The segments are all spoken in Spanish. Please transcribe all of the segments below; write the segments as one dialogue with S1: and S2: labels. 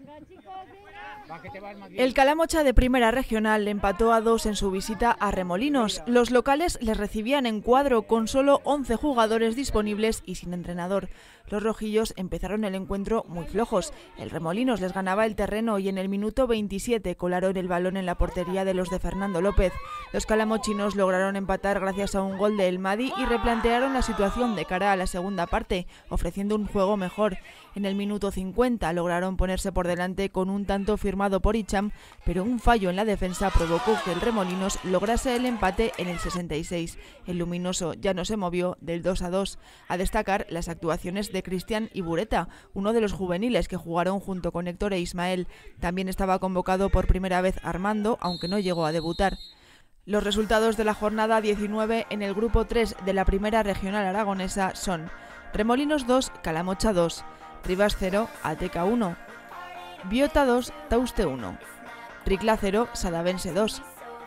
S1: El Calamocha de Primera Regional empató a 2 en su visita a Remolinos. Los locales les recibían en cuadro con solo 11 jugadores disponibles y sin entrenador. Los rojillos empezaron el encuentro muy flojos. El Remolinos les ganaba el terreno y en el minuto 27 colaron el balón en la portería de los de Fernando López. Los calamochinos lograron empatar gracias a un gol de El Madi y replantearon la situación de cara a la segunda parte, ofreciendo un juego mejor. En el minuto 50 lograron ponerse por delante con un tanto firmado por Hicham, pero un fallo en la defensa provocó que el Remolinos lograse el empate en el 66. El luminoso ya no se movió del 2-2. A destacar las actuaciones de Cristian y Bureta, uno de los juveniles que jugaron junto con Héctor e Ismael. También estaba convocado por primera vez Armando, aunque no llegó a debutar. Los resultados de la jornada 19 en el grupo 3 de la Primera Regional Aragonesa son: Remolinos 2, Calamocha 2, Rivas 0, Ateca 1, Biota 2, Tauste 1, Ricla 0, Sadavense 2,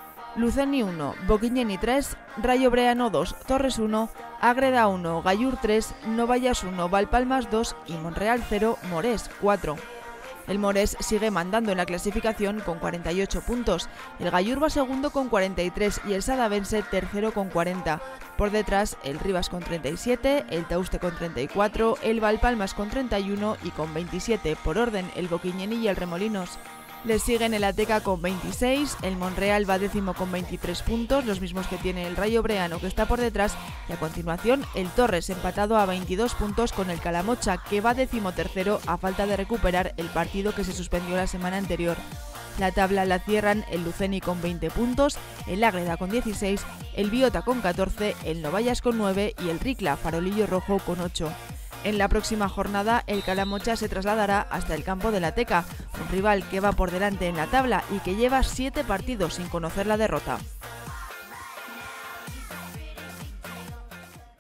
S1: Luceni 1, Boquiñeni 3, Rayo Breano 2, Torres 1, Ágreda 1, Gallur 3, Novallas 1, Valpalmas 2 y Monreal 0, Morés 4. El Morés sigue mandando en la clasificación con 48 puntos, el Gallur va segundo con 43 y el Sadavense tercero con 40. Por detrás el Rivas con 37, el Tauste con 34, el Valpalmas con 31 y con 27 por orden el Boquiñeni y el Remolinos. Les siguen el Ateca con 26, el Monreal va décimo con 23 puntos, los mismos que tiene el Rayo Breano que está por detrás, y a continuación el Torres empatado a 22 puntos con el Calamocha que va decimotercero a falta de recuperar el partido que se suspendió la semana anterior. La tabla la cierran el Luceni con 20 puntos, el Ágreda con 16, el Biota con 14, el Novallas con 9 y el Ricla Farolillo Rojo con 8. En la próxima jornada el Calamocha se trasladará hasta el campo del Ateca, un rival que va por delante en la tabla y que lleva 7 partidos sin conocer la derrota.